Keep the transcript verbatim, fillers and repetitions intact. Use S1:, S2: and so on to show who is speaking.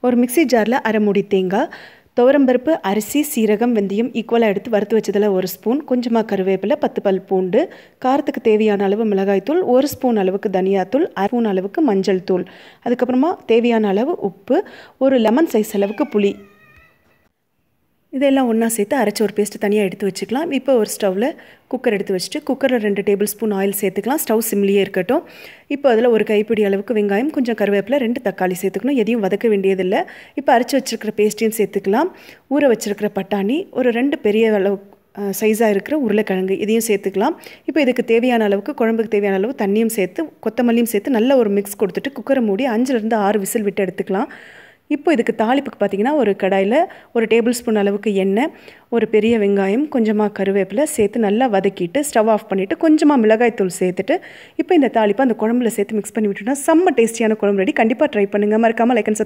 S1: ஒரு மிக்ஸி ஜாரில் அரை மூடி தேங்காய், துவரம்பருப்பு, அரிசி, சீரகம், வெந்தயம் ஈக்குவலாக எடுத்து வறுத்து வச்சதில் ஒரு ஸ்பூன், கொஞ்சமாக கருவேப்பிலை, பத்து பல் பூண்டு, காரத்துக்கு தேவையான அளவு மிளகாய்த்தூள், ஒரு ஸ்பூன் அளவுக்கு தனியாத்தூள், அரை ஸ்பூன் அளவுக்கு மஞ்சள் தூள், அதுக்கப்புறமா தேவையான அளவு உப்பு, ஒரு லெமன் சைஸ் அளவுக்கு புளி, இதெல்லாம் ஒன்றா சேர்த்து அரைச்சி ஒரு பேஸ்ட்டு தனியாக எடுத்து வச்சுக்கலாம். இப்போ ஒரு ஸ்டவ்வில் குக்கர் எடுத்து வச்சுட்டு குக்கரில் ரெண்டு டேபிள் ஸ்பூன் ஆயில் சேர்த்துக்கலாம். ஸ்டவ் சிம்லியே இருக்கட்டும். இப்போ அதில் ஒரு கைப்பிடி அளவுக்கு வெங்காயம், கொஞ்சம் கருவேப்பிலை, ரெண்டு தக்காளி சேர்த்துக்கணும். எதையும் வதக்க வேண்டியதில்லை. இப்போ அரைச்சி வச்சுருக்கிற பேஸ்ட்டையும் சேர்த்துக்கலாம். ஊற வச்சுருக்கிற பட்டாணி, ஒரு ரெண்டு பெரிய அளவு சைஸாக இருக்கிற உருளைக்கிழங்கு, இதையும் சேர்த்துக்கலாம். இப்போ இதுக்கு தேவையான அளவுக்கு, குழம்புக்கு தேவையான அளவு தண்ணியும் சேர்த்து கொத்தமல்லியும் சேர்த்து நல்ல ஒரு மிக்ஸ் கொடுத்துட்டு குக்கரை மூடி அஞ்சுலேருந்து ஆறு விசில் விட்டு எடுத்துக்கலாம். இப்போ இதுக்கு தாளிப்புக்கு பார்த்திங்கன்னா ஒரு கடாயில் ஒரு டேபிள் ஸ்பூன் அளவுக்கு எண்ணெய், ஒரு பெரிய வெங்காயம், கொஞ்சமாக கருவேப்பிலை சேர்த்து நல்லா வதக்கிட்டு ஸ்டவ் ஆஃப் பண்ணிவிட்டு கொஞ்சமாக மிளகாய்த்தூள் சேர்த்துட்டு இப்போ இந்த தாளிப்பை அந்த குழம்புல சேர்த்து மிக்ஸ் பண்ணி விட்டுட்டோம்னா செம்ம டேஸ்டியான குழம்பு ரெடி. கண்டிப்பாக ட்ரை பண்ணுங்கள். மறக்காமல் லைக் அண்ட்